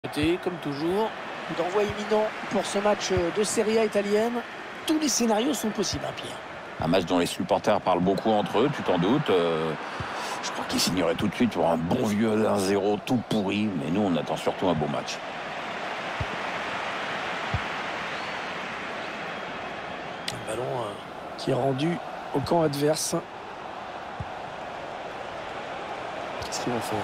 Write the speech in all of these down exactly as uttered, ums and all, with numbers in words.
Comme toujours, d'envoi imminent pour ce match de Serie A italienne. Tous les scénarios sont possibles, hein, Pierre. Un match dont les supporters parlent beaucoup entre eux, tu t'en doutes. Euh, je crois qu'ils signeraient tout de suite pour un bon vieux un zéro tout pourri. Mais nous, on attend surtout un beau match. Un ballon euh, qui est rendu au camp adverse. Qu'est-ce qu'ils vont faire?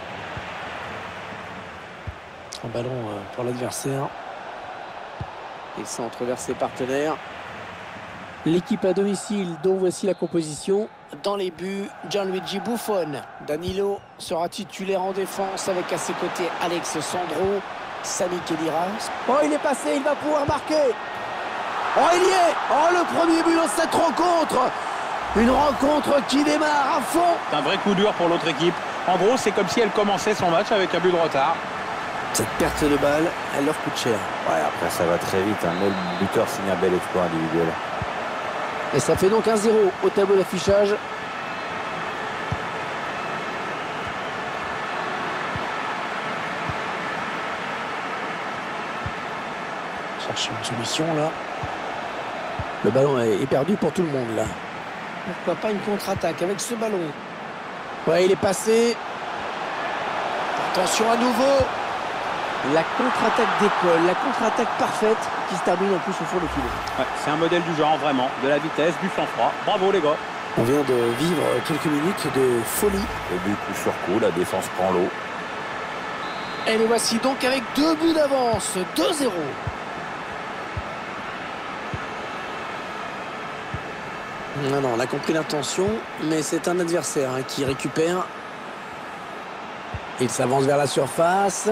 Un ballon euh, pour l'adversaire. Et centre vers ses partenaires. L'équipe à domicile, dont voici la composition. Dans les buts, Gianluigi Buffon. Danilo sera titulaire en défense avec à ses côtés Alex Sandro, Sami Khedira. Oh, il est passé, il va pouvoir marquer. Oh, il y est. Oh, le premier but dans cette rencontre. Une rencontre qui démarre à fond. C'est un vrai coup dur pour l'autre équipe. En gros, c'est comme si elle commençait son match avec un but de retard. Cette perte de balle, elle leur coûte cher. Ouais, après ça va très vite. Hein. Même le buteur signe un bel exploit individuel. Et ça fait donc un zéro au tableau d'affichage. Chercher une solution là. Le ballon est perdu pour tout le monde là. Pourquoi pas une contre-attaque avec ce ballon? Ouais, il est passé. Attention à nouveau. La contre-attaque d'école, la contre-attaque parfaite qui se termine en plus au fond du filet. Ouais, c'est un modèle du genre, vraiment. De la vitesse, du sang-froid. Bravo les gars. On vient de vivre quelques minutes de folie. Le but coup sur coup, la défense prend l'eau. Et les voici donc avec deux buts d'avance, deux zéro. Non, non, on a compris l'intention, mais c'est un adversaire hein, qui récupère. Il s'avance vers la surface.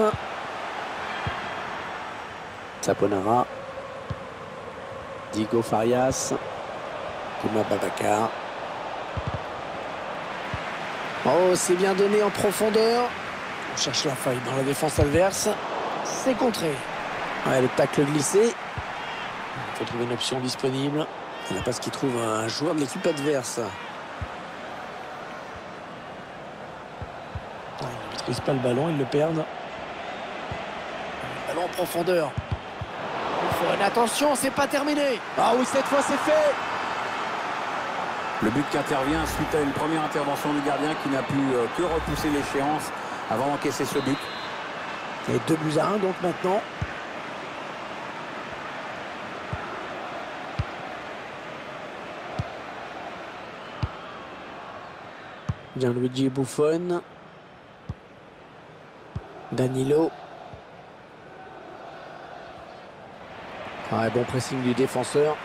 Saponara, Diego Farias, Thomas Babacar. Oh, c'est bien donné en profondeur. On cherche la faille dans la défense adverse. C'est contré. Ouais, le tacle glissé. Il faut trouver une option disponible. Il n'a pas ce qu'il trouve un joueur de l'équipe adverse. Il ne maîtrise pas le ballon, ils le perdent. Le ballon en profondeur. Il faut une attention, c'est pas terminé. Ah oui, cette fois c'est fait. Le but qui intervient suite à une première intervention du gardien qui n'a pu euh, que repousser l'échéance avant d'encaisser ce but. Et deux buts à un donc maintenant. Gianluigi Buffon. Danilo. Ah, bon pressing du défenseur.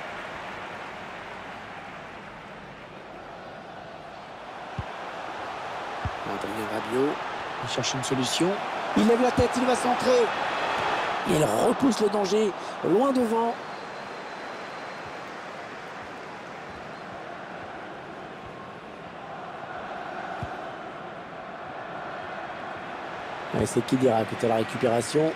Adrien Rabiot. Il cherche une solution. Il lève la tête, il va centrer. Il repousse le danger loin devant. C'est Khedira qui est à la récupération.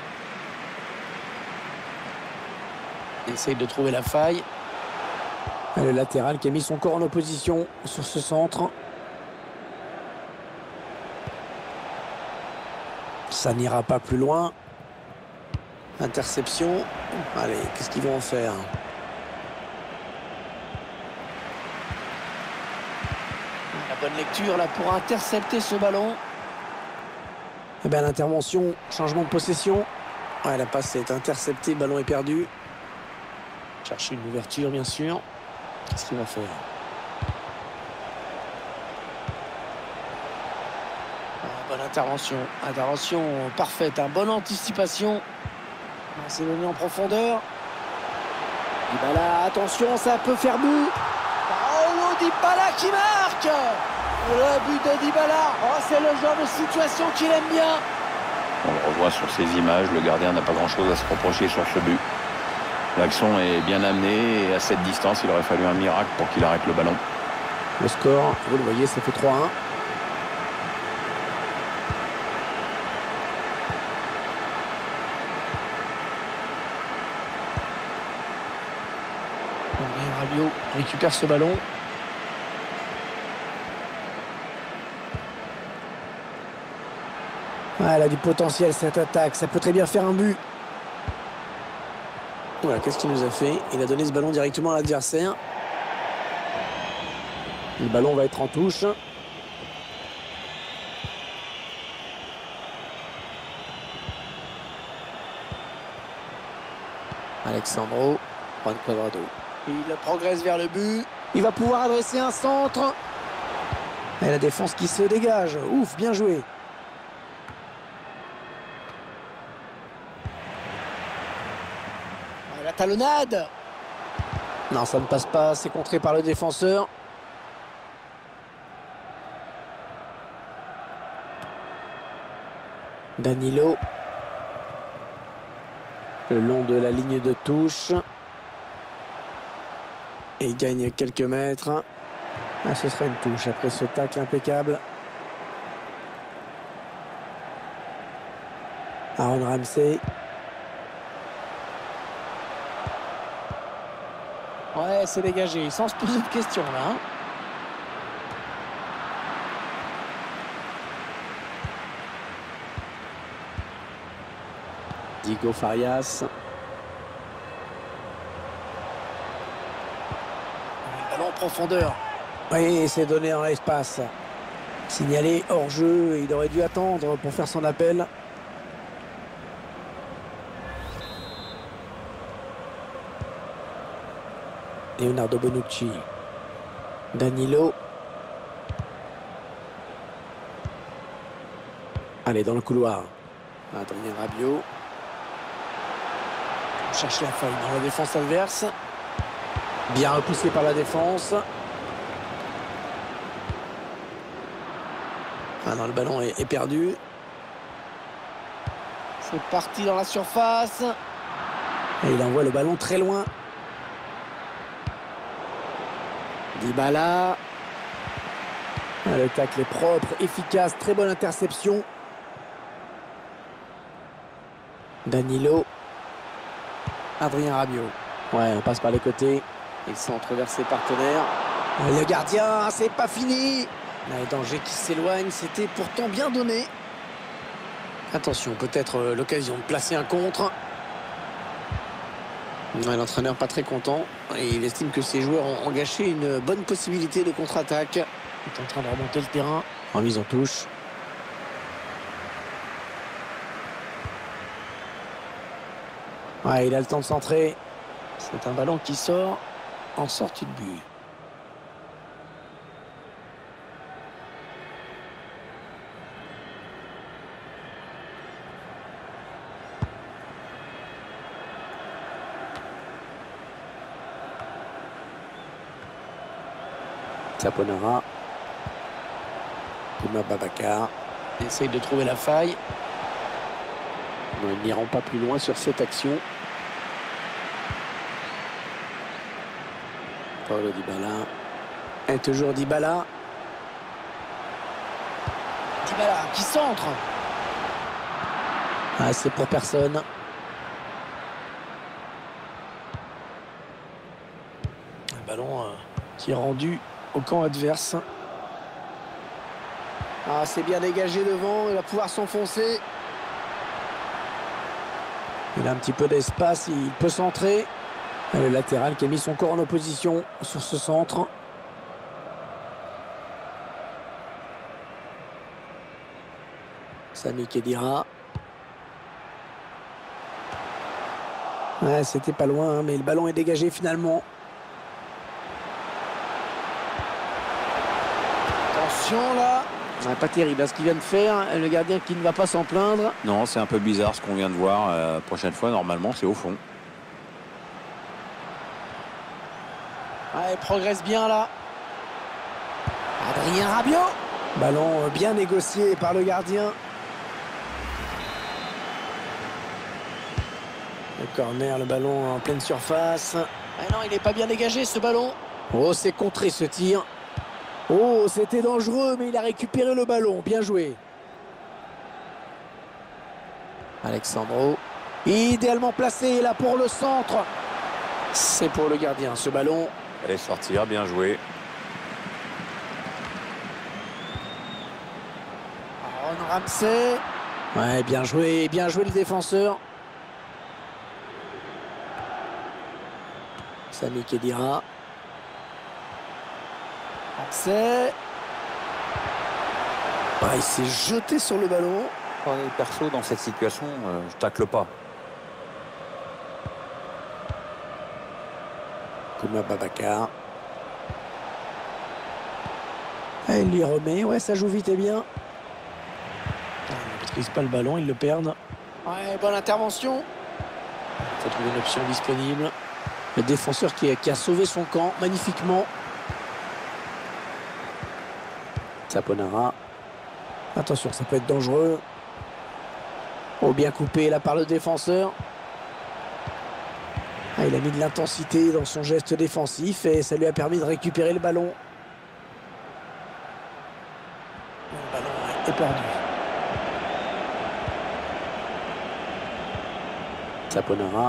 Il essaye de trouver la faille. Le latéral qui a mis son corps en opposition sur ce centre. Ça n'ira pas plus loin. Interception. Allez, qu'est-ce qu'ils vont en faire? La bonne lecture là pour intercepter ce ballon. Eh bien l'intervention, changement de possession. Ouais, la passe est interceptée, le ballon est perdu. Chercher une ouverture bien sûr. Qu'est-ce qu'il va faire? Ah, bonne intervention. Intervention parfaite, hein. Bonne anticipation. C'est donné en profondeur. Dybala, attention, ça peut faire but. Oh, Dybala qui marque. Le but de Dybala. Oh, c'est le genre de situation qu'il aime bien. On le revoit sur ces images, le gardien n'a pas grand-chose à se reprocher sur ce but. L'action est bien amenée et à cette distance, il aurait fallu un miracle pour qu'il arrête le ballon. Le score, vous le voyez, ça fait trois un. Rabiot récupère ce ballon. Ah, elle a du potentiel cette attaque, ça peut très bien faire un but. Voilà, qu'est-ce qu'il nous a fait? Il a donné ce ballon directement à l'adversaire. Le ballon va être en touche. Alexandro, Juan Cuadrado. Il progresse vers le but. Il va pouvoir adresser un centre. Et la défense qui se dégage. Ouf, bien joué. La talonnade. Non, ça ne passe pas. C'est contré par le défenseur. Danilo. Le long de la ligne de touche. Et il gagne quelques mètres. Ah, ce serait une touche après ce tacle impeccable. Aaron Ramsey. Ouais, c'est dégagé, sans se poser de questions là. Hein. Diego Farias. Le ballon en profondeur. Oui, c'est donné dans l'espace. Signalé hors jeu, il aurait dû attendre pour faire son appel. Leonardo Bonucci. Danilo. Allez, dans le couloir. Adrien Rabiot. On cherche la faille dans la défense adverse. Bien repoussé par la défense. Ah non, le ballon est, est perdu. C'est parti dans la surface. Et il envoie le ballon très loin. Dybala. Ah, le tacle est propre, efficace, très bonne interception. Danilo. Adrien Rabiot. Ouais, on passe par les côtés. Il centre vers ses partenaires. Le gardien, c'est pas fini. Le danger qui s'éloigne, c'était pourtant bien donné. Attention, peut-être euh, l'occasion de placer un contre. Ouais, l'entraîneur pas très content. Et il estime que ses joueurs ont, ont gâché une bonne possibilité de contre-attaque. Il est en train de remonter le terrain en mise en touche. Ouais, il a le temps de centrer. C'est un ballon qui sort en sortie de but. Saponara. Thomas Babacar. Essaye de trouver la faille. Nous n'irons pas plus loin sur cette action. Paulo Dybala. Et toujours Dybala. Dybala qui centre. Ah, c'est pour personne. Un ballon euh, qui est rendu au camp adverse. Ah, c'est bien dégagé devant. Il va pouvoir s'enfoncer. Il a un petit peu d'espace. Il peut centrer. Le latéral qui a mis son corps en opposition sur ce centre. Sami Khedira. Ouais, c'était pas loin, hein, mais le ballon est dégagé finalement. Attention là. Ouais, pas terrible à ce qu'il vient de faire. Le gardien qui ne va pas s'en plaindre. Non, c'est un peu bizarre ce qu'on vient de voir. Euh, prochaine fois, normalement, c'est au fond. Ah, il progresse bien là. Adrien Rabiot. Ballon bien négocié par le gardien. Le corner, le ballon en pleine surface. Ah non, il n'est pas bien dégagé ce ballon. Oh, c'est contré ce tir. Oh, c'était dangereux, mais il a récupéré le ballon. Bien joué. Alexandro. Idéalement placé là pour le centre. C'est pour le gardien ce ballon. Allez sortir, bien joué. Aaron Ramsey. Ouais, bien joué, bien joué le défenseur. Sami Khedira. C'est... Ah, il s'est jeté sur le ballon. Ouais, perso, dans cette situation, euh, je tacle pas. Kouma Babacar. Ah, il lui remet. Ouais, ça joue vite et bien. Ah, il ne maîtrise pas le ballon, ils le perdent. Ouais, bonne intervention. Il faut trouver une option disponible. Le défenseur qui a, qui a sauvé son camp magnifiquement. Saponara. Attention, ça peut être dangereux. Oh, bien coupé là par le défenseur. Ah, il a mis de l'intensité dans son geste défensif et ça lui a permis de récupérer le ballon. Le ballon est perdu. Saponara.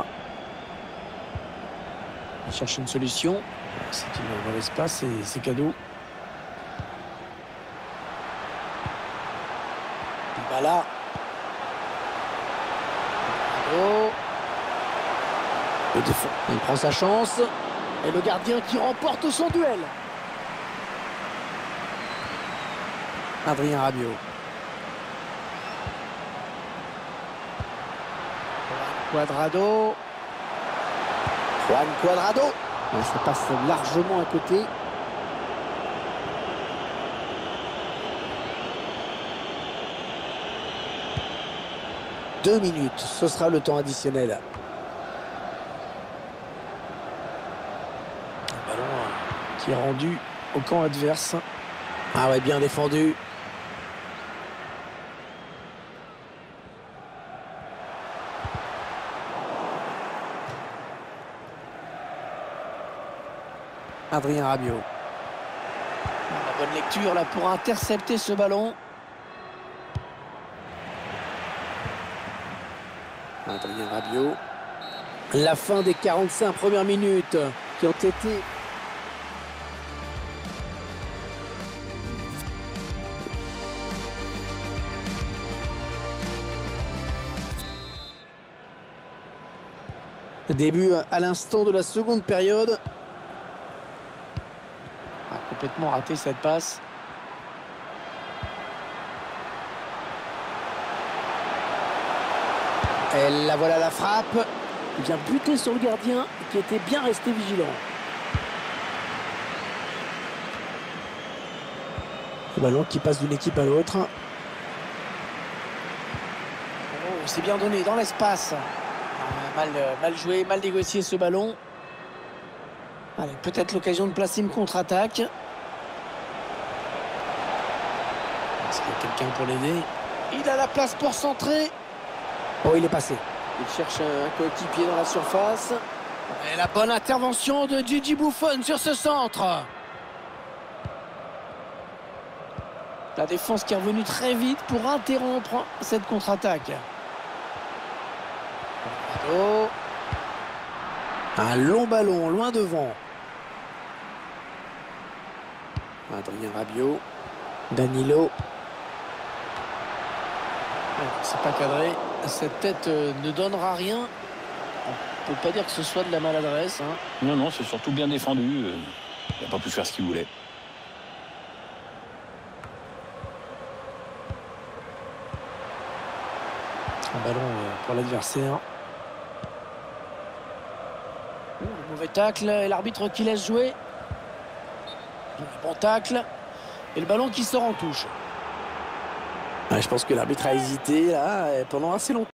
Il cherche une solution. C'est une mauvaise passe et c'est cadeau. Dybala. Oh. Le défend. Il prend sa chance. Et le gardien qui remporte son duel. Adrien Rabiot. Cuadrado. Juan Cuadrado. Et ça passe largement à côté. Deux minutes, ce sera le temps additionnel. Un ballon qui est rendu au camp adverse. Ah ouais, bien défendu. Adrien Rabiot. La bonne lecture là pour intercepter ce ballon. Adrien Rabiot. La fin des quarante-cinq premières minutes qui ont été... Début à l'instant de la seconde période. Ah, complètement raté cette passe. Et la voilà la frappe. Il vient buter sur le gardien qui était bien resté vigilant. Le ballon qui passe d'une équipe à l'autre. Oh, c'est bien donné dans l'espace. Ah, mal, mal joué, mal négocié ce ballon. Allez, peut-être l'occasion de placer une contre-attaque. Est-ce qu'il y a quelqu'un pour l'aider? Il a la place pour centrer. Oh, il est passé. Il cherche un coéquipier dans la surface. Et la bonne intervention de Gigi Buffon sur ce centre. La défense qui est revenue très vite pour interrompre cette contre-attaque. Oh. Un long ballon, loin devant. Adrien Rabiot. Danilo. C'est pas cadré. Cette tête euh, ne donnera rien. On peut pas dire que ce soit de la maladresse. Hein. Non, non, c'est surtout bien défendu. Euh, il n'a pas pu faire ce qu'il voulait. Un ballon euh, pour l'adversaire. Oh, le mauvais tacle et l'arbitre qui laisse jouer. Bon tacle. Et le ballon qui sort en touche. Ouais, je pense que l'arbitre a hésité là pendant assez longtemps.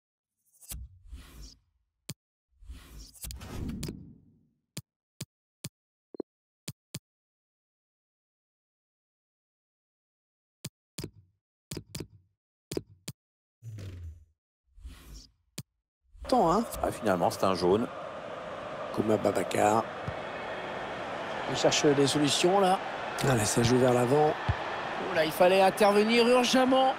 Hein. Ah, finalement, c'est un jaune. Kouma Babacar. Il cherche des solutions là. Ah, là, ça joue vers l'avant. Oh, là, il fallait intervenir urgemment.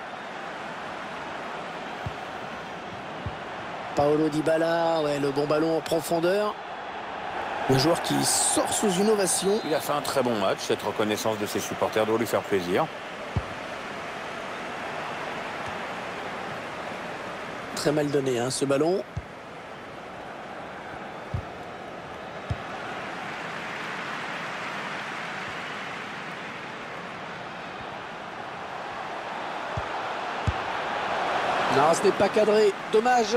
Paolo Dybala, ouais, le bon ballon en profondeur. Un joueur qui sort sous une ovation. Il a fait un très bon match. Cette reconnaissance de ses supporters doit lui faire plaisir. très mal donné, hein, ce ballon. Non, ce n'est pas cadré. Dommage.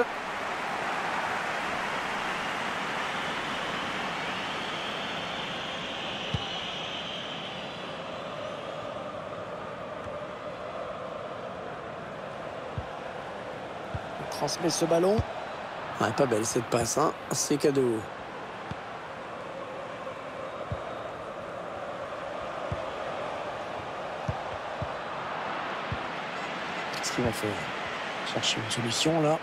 On transmet ce ballon. Ouais, pas belle cette passe, hein. C'est cadeau. Qu'est-ce qu'il va faire? Chercher une solution là.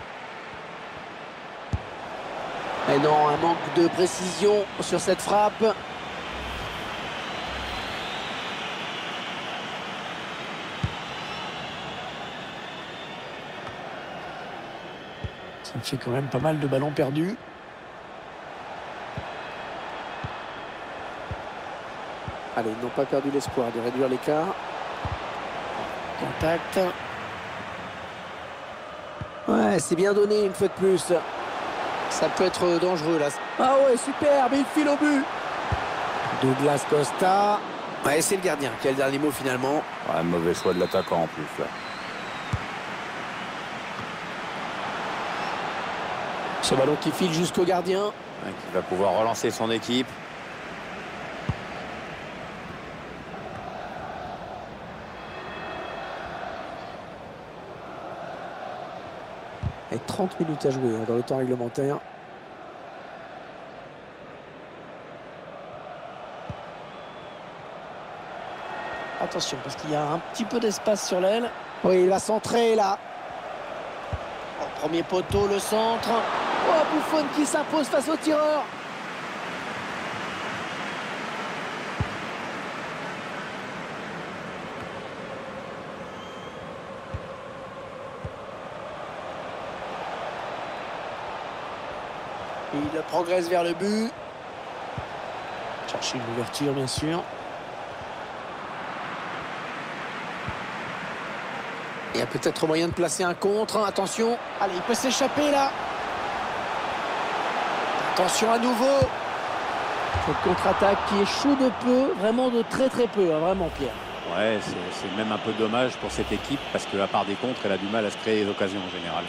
Et non, un manque de précision sur cette frappe. Ça fait quand même pas mal de ballons perdus. Allez, ils n'ont pas perdu l'espoir de réduire l'écart. Contact. Ouais, c'est bien donné une fois de plus. Ça peut être dangereux là. Ah ouais, super, mais il file au but. Douglas Costa. Ouais, c'est le gardien qui a le dernier mot finalement. Ouais, mauvais choix de l'attaquant en plus là. Ce ballon qui file jusqu'au gardien. Ouais, qui va pouvoir relancer son équipe. Et trente minutes à jouer hein, dans le temps réglementaire. Attention, parce qu'il y a un petit peu d'espace sur l'aile. Oui, il va centrer là. Au premier poteau, le centre. Oh, Buffon qui s'impose face au tireur. Il progresse vers le but. Chercher une ouverture, bien sûr. Il y a peut-être moyen de placer un contre. Attention. Allez, il peut s'échapper là. Attention à nouveau. Cette contre-attaque qui est chaud de peu. Vraiment de très très peu. Hein, vraiment, Pierre. Ouais, c'est même un peu dommage pour cette équipe parce qu'à part des contres, elle a du mal à se créer des occasions en général.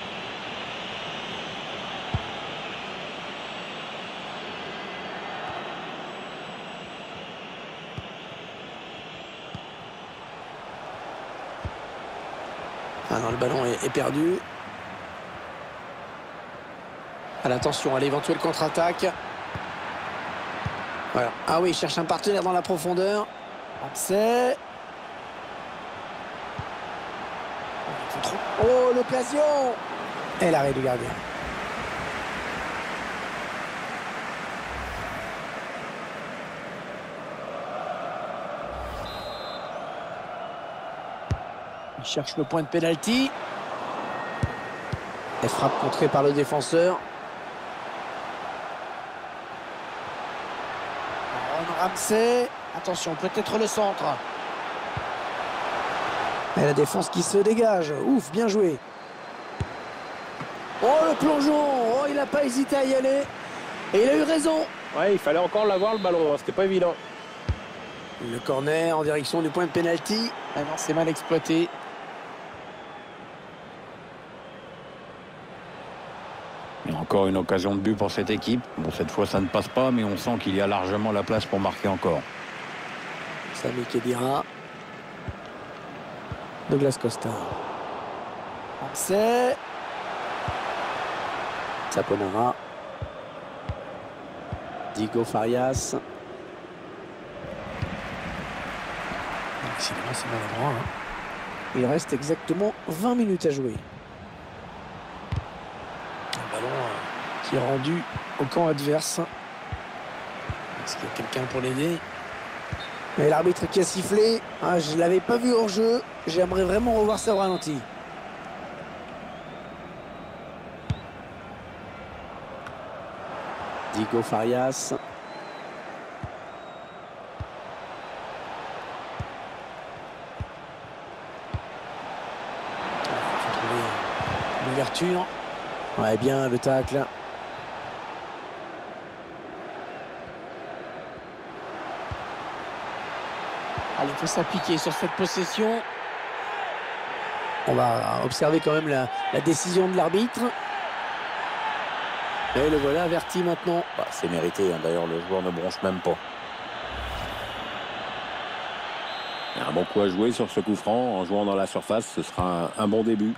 Ah non, le ballon est, est perdu. À l'attention à l'éventuelle contre-attaque. Voilà. Ah oui, il cherche un partenaire dans la profondeur. C'est... Oh, l'occasion! Et l'arrêt du gardien. Il cherche le point de pénalty. Et frappe contrée par le défenseur. Aaron Ramsey. Attention, peut-être le centre. Et la défense qui se dégage. Ouf, bien joué. Oh, le plongeon. Oh, il n'a pas hésité à y aller. Et il a eu raison. Ouais, il fallait encore l'avoir le ballon, c'était pas évident. Le corner en direction du point de pénalty. Ah non, c'est mal exploité. Il y a encore une occasion de but pour cette équipe. Bon, cette fois, ça ne passe pas, mais on sent qu'il y a largement la place pour marquer encore. Sami Khedira. Douglas Costa. C'est... Saponara. Diego Farias. Décidément, c'est maladroit. Hein. Il reste exactement vingt minutes à jouer. Un ballon euh, qui est rendu au camp adverse. Est-ce qu'il y a quelqu'un pour l'aider? Mais l'arbitre qui a sifflé, hein, je ne l'avais pas vu hors jeu. J'aimerais vraiment revoir ça au ralenti. Diego Farias. l'ouverture. Ouais, bien le tacle. Allez, il faut s'appliquer sur cette possession. On va observer quand même la, la décision de l'arbitre. Et le voilà averti maintenant. Bah, c'est mérité, hein. D'ailleurs, le joueur ne bronche même pas. Un bon coup à jouer sur ce coup franc. En jouant dans la surface, ce sera un, un bon début.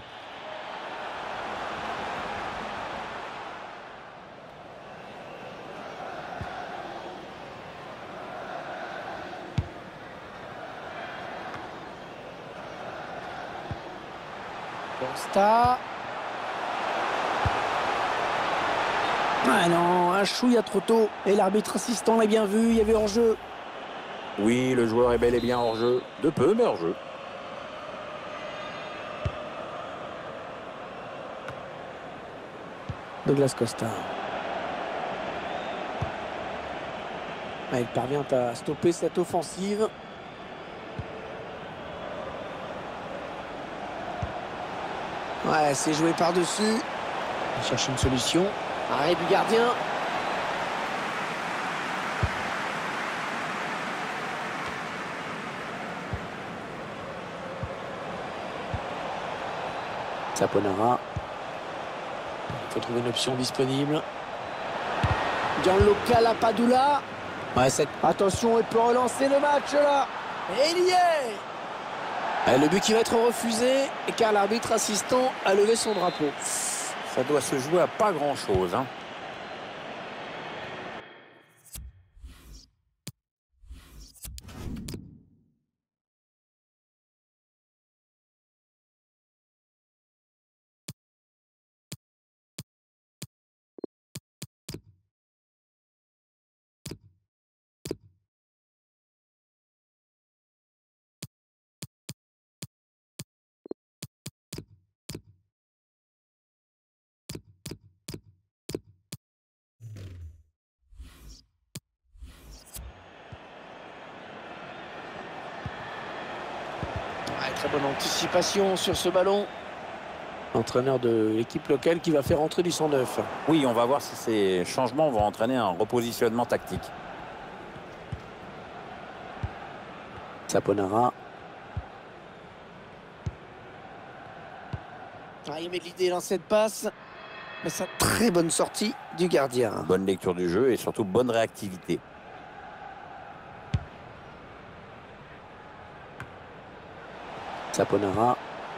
Costa. Ah non, un chouïa trop tôt. Et l'arbitre assistant l'a bien vu, il y avait hors-jeu. Oui, le joueur est bel et bien hors jeu. De peu, mais hors jeu. Douglas Costa. Ah, il parvient à stopper cette offensive. Ouais, c'est joué par-dessus. Il cherche une solution. Arrêt du gardien. Saponara. Il faut trouver une option disponible. Gianluca Lapadula. Ouais, cette... Attention, il peut relancer le match là. Et il y est. Et le but qui va être refusé car l'arbitre assistant a levé son drapeau. Ça doit se jouer à pas grand-chose, hein. Ouais, très bonne anticipation sur ce ballon. Entraîneur de l'équipe locale qui va faire entrer du cent neuf. Oui, on va voir si ces changements vont entraîner un repositionnement tactique. Saponara. Ah, il met de l'idée dans cette passe. Mais sa très bonne sortie du gardien. Bonne lecture du jeu et surtout bonne réactivité. Saponara.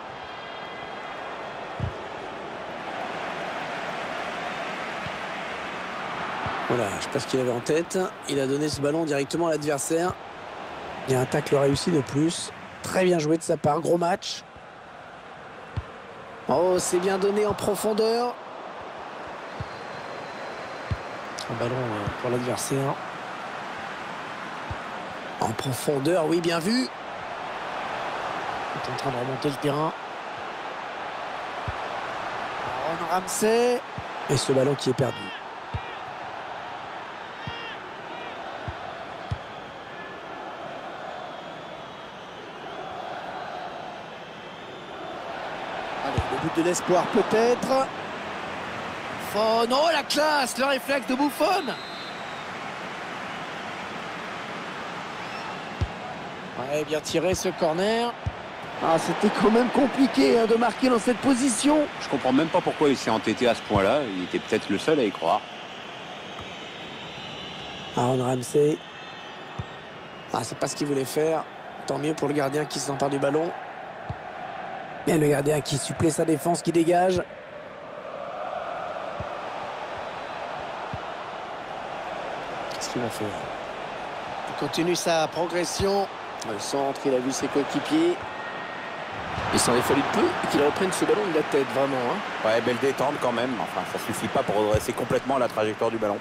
Voilà, je ne sais pas ce qu'il avait en tête. Il a donné ce ballon directement à l'adversaire. Il y a un tacle réussi de plus. Très bien joué de sa part, gros match. Oh, c'est bien donné en profondeur. Un ballon pour l'adversaire. En profondeur, oui, bien vu. Il est en train de remonter le terrain. Aaron Ramsey. Et ce ballon qui est perdu. Allez, le but de l'espoir peut-être. Oh non, la classe, le réflexe de Buffon. Ouais, bien tiré ce corner. Ah, c'était quand même compliqué hein, de marquer dans cette position. Je comprends même pas pourquoi il s'est entêté à ce point-là. Il était peut-être le seul à y croire. Aaron Ramsey. Ah, c'est pas ce qu'il voulait faire. Tant mieux pour le gardien qui s'empare du ballon. Bien le gardien qui supplée sa défense, qui dégage. Qu'est-ce qu'il va faire? Il continue sa progression. Le centre, il a vu ses coéquipiers. Il s'en est fallu peu qu'il reprenne ce ballon de la tête, vraiment. Hein. Ouais, belle détente quand même. Enfin, ça suffit pas pour redresser complètement la trajectoire du ballon.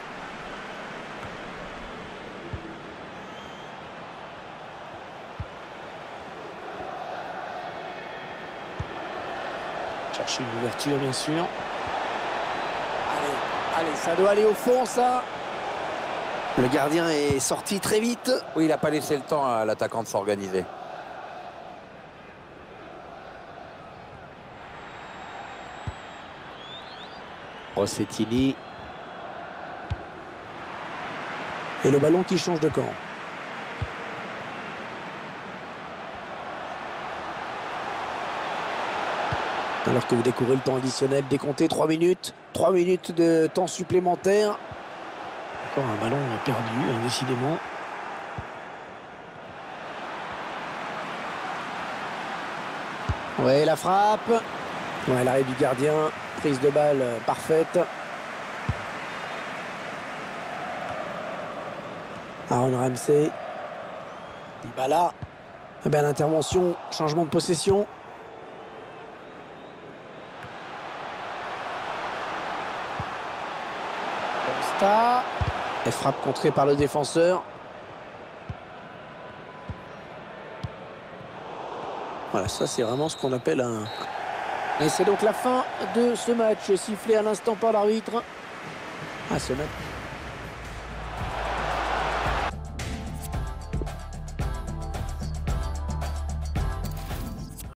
Chercher une ouverture, bien sûr. Allez, allez, ça doit aller au fond, ça. Le gardien est sorti très vite. Oui, il n'a pas laissé le temps à l'attaquant de s'organiser. Rossettini. Et le ballon qui change de camp. Alors que vous découvrez le temps additionnel décompté, trois minutes. trois minutes de temps supplémentaire. Encore un ballon perdu, hein, décidément. Ouais, la frappe. Ouais, l'arrêt du gardien. Prise de balle euh, parfaite. Aaron Ramsey. Dybala. Eh bien, l'intervention, changement de possession. Costa. Et frappe contrée par le défenseur. Voilà, ça c'est vraiment ce qu'on appelle un... Et c'est donc la fin de ce match, sifflé à l'instant par l'arbitre. Ah, ce match.